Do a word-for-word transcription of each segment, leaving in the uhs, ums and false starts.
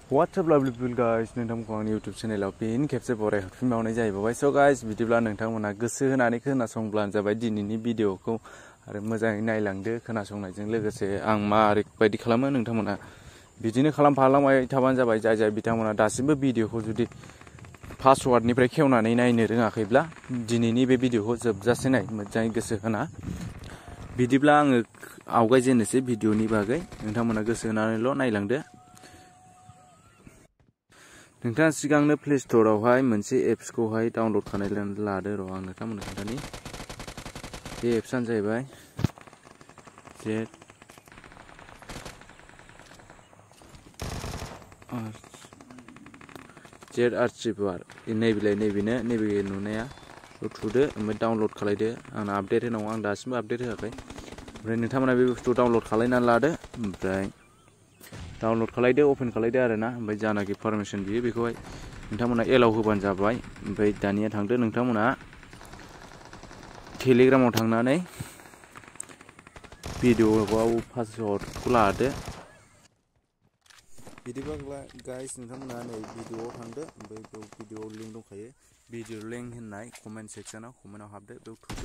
What's up lovely people guys, नोंथांमोनखौ आंनि YouTube चेनेलाव फिन खेबसे बराय हरफिनबावनाय जाहैबाय। So guys, बिदिब्ला नोंथांमोना गोसो होनानै खोनासंब्लानो जाबाय दिनैनि भिडिअखौ आरो मोजाङै नायलांदो। खोनासंनायजों लोगोसे आं मारै बायदि खालामो नोंथांमोना बिदिनो खालामफालांबाय थाबानो जाबाय। जाय जाय बिथांमोना दासिमबो भिडिअखौ जुदि पासवार्डनिफ्राय खेवनानै नायनो रोङाखैब्ला दिनैनि बे भिडिअखौ जोबजासे नाय, मोजाङै गोसो होना। बिदिब्ला आङो आवगायजेननोसै भिडिअनि बागै, नोंथांमोना गोसो होनानैल' नायलांदो। नोंथाङा सिगांनो प्ले स्ट'रावहाय मोनसे एप्सखौहाय डाउनल'ड खालामनानै लादो र' आं नोंथांमोननो खोन्थानि। बे एप्सआनो जाहैबाय जेड जेड आर्चिभार। नैबेलाय नैबेनो नैबे नुनाया थुदो, ओमफ्राय डाउनल'ड खालायदो। आंना आपडेट होनांगौ, आं दासिमबो आपडेट होआखै। ओमफ्राय नोंथांमोना बे बुस्थुखौ डाउनल'ड खालायनानै लादो, ओमफ्राय डाउनल'ड खालायदो, अपेन खालायदो आरो ना। ओमफ्राय जानाखि पारमिसन बियो बेखौहाय नोंथांमोना एलाउ होबानो जाबाय। ओमफ्राय दानिया थांदो नोंथांमोना टेलिग्रामाव थांनानै भिडिअआव पासवार्डखौ लादो। बिदिबा गाइस नोंथांमोना नै भिडिअआव थांदो, ओमफ्राय बेयाव भिडिअआव लिंक दंखायो। भिडिअ लिंक होननाय कमेन्ट सेक्सनाव कमेन्टआव हाबदो, बेयाव थुदो।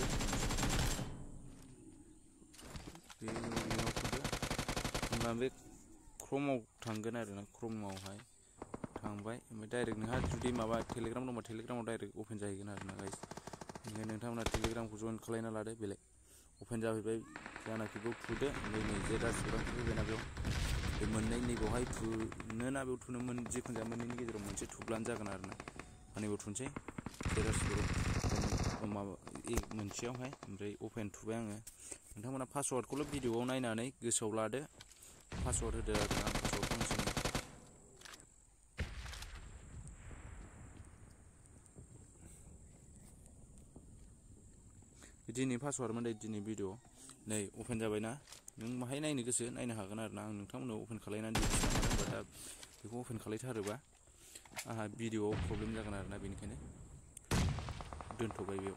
बे लिंकआव थुदो, होमबा बे क्रमआव थांगोन आरो ना। क्रमआवहाय थांबाय, ओमफ्राय डाइरेक्ट नोंहा जुदि माबा टेलिग्राम दंबा टेलिग्रामाव डाइरेक्ट अपेन जाहैगोन आरो ना गाइस। ओंखायनो नोंथांमोना टेलिग्रामखौ जइन खालायना लादो। बेलाय अपेन जाहैबाय जानाखि बेयाव थुदो। ओमफ्राय नै जे रासिफोराव फैबायना बेयाव बे मोननै नैबावहाय थुनो ना बेयाव थुनो, मोन जिखुनु जाया मोननैनि गेजेराव मोनसे थुब्लानो जागोन आरो ना। नैबाव थुनोसै जे रासिफोराव माबा मोनसेयावहाय, ओमफ्राय अपेन थुबाय आङो। नोंथांमोना पासवार्डखौल' भिडिअआव नायनानै गोसोआव लादो, पासवार्ड होदो आरो ना। पासवार्डखौ होनोसै दिनै पासवार्डमोन दै दिनै भिडिअ नै अपेन जाबायना। नों माहाय नायनो गोसो नायनो हागोन आरो ना। आं नोंथांमोनाव अपेन खालायनानै दिन्थिनो मानो होनबा दा बेखौ अपेन खालायथारोबा आंहा भिडिअआव प्रब्लेम जागोन आरो ना, बेनिखायनो दोनथ'बाय बेयाव।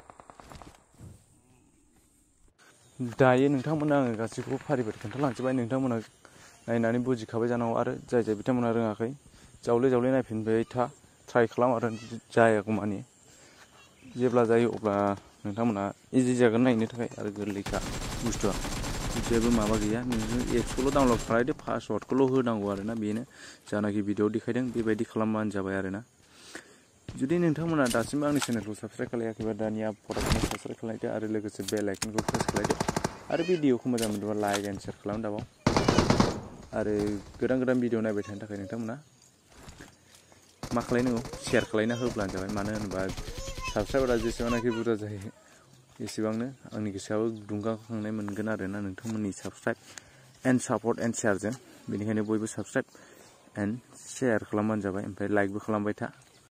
दायो नोंथांमोना आङो गासैखौबो फारि फारि खोन्थालांजोबबाय। नोंथांमोना नायनानै बुजिखाबाय जानांगौ, आरो जाय जाय बिथांमोना रोङाखै जावले जावले नायफिनबाय था, ट्राइ खालाम आरो जायागौमानि। जेब्ला जायो अब्ला नोंथांमोना इजि जागोन नायनो थाखाय, आरो गोरलैखा बुस्थुआ, जेबो माबा गैया। नोङो एप्सखौल' डाउनल'ड खालायदो, पासवार्डखौल' होनांगौ आरो ना। बेनो जानाखि भिडिअआव देखायदों बेबायदि खालामबानो जाबाय आरो ना। जुदि नोंथांमोना दासिमबो आंनि चेनेलखौ साबस्क्राइब खालायाखैबा दानिया फटाफट साबस्क्राइब खालायदो, आरो लोगोसे बेल आइकनखौ प्रेस खालायदो, आरो भिडिअखौ मोजां मोनदोंबा लाइक एन्ड शेयार खालाम दाबाव। आरो गोदान गोदान भिडिअ नायबाय थानो थाखाय नोंथांमोना मा खालायनांगौ, शेयार खालायना होब्लानो जाबाय। मानो होनोबा साबस्क्राइबारा जेसेबांनाखि बुरजा जायो एसेबांनो आंनि गोसोआबो दुंगाखांनाय मोनगोन आरो ना, नोंथांमोननि साबस्क्राइब एन्ड सापर्ट एन्ड शेयारजों। बेनिखायनो बयबो साबस्क्राइब एन्ड शेयार खालामबानो जाबाय, ओमफ्राय लाइकबो खालामबाय था।